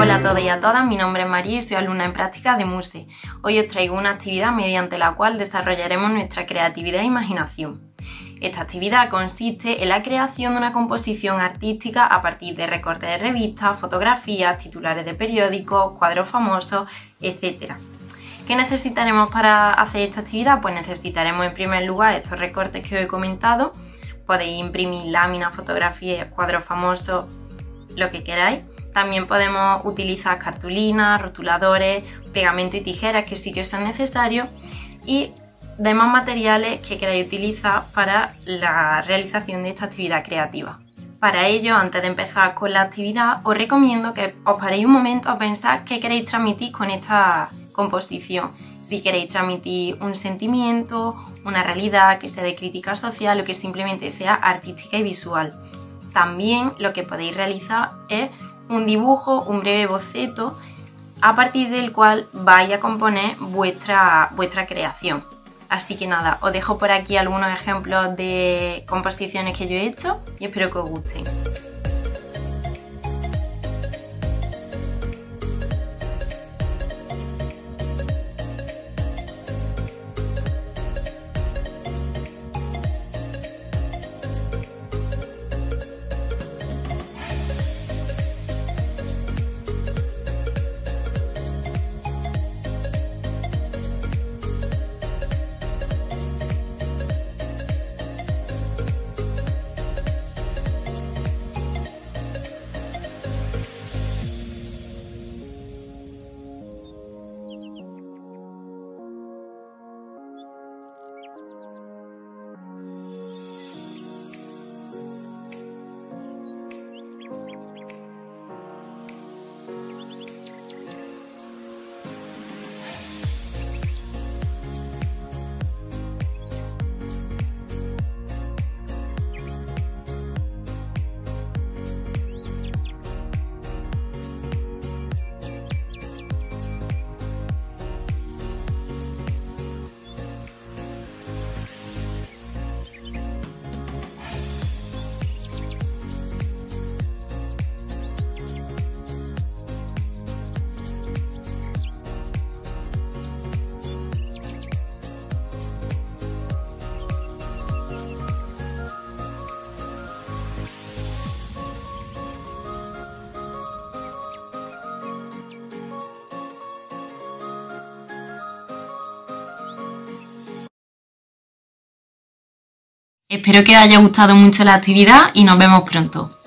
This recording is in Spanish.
Hola a todos y a todas, mi nombre es María y soy alumna en prácticas de MUSE. Hoy os traigo una actividad mediante la cual desarrollaremos nuestra creatividad e imaginación. Esta actividad consiste en la creación de una composición artística a partir de recortes de revistas, fotografías, titulares de periódicos, cuadros famosos, etc. ¿Qué necesitaremos para hacer esta actividad? Pues necesitaremos en primer lugar estos recortes que os he comentado. Podéis imprimir láminas, fotografías, cuadros famosos, lo que queráis. También podemos utilizar cartulinas, rotuladores, pegamento y tijeras, que sí que son necesarios, y demás materiales que queráis utilizar para la realización de esta actividad creativa. Para ello, antes de empezar con la actividad, os recomiendo que os paréis un momento a pensar qué queréis transmitir con esta composición. Si queréis transmitir un sentimiento, una realidad que sea de crítica social o que simplemente sea artística y visual. También lo que podéis realizar es un dibujo, un breve boceto, a partir del cual vais a componer vuestra creación. Así que nada, os dejo por aquí algunos ejemplos de composiciones que yo he hecho y espero que os gusten. Espero que os haya gustado mucho la actividad y nos vemos pronto.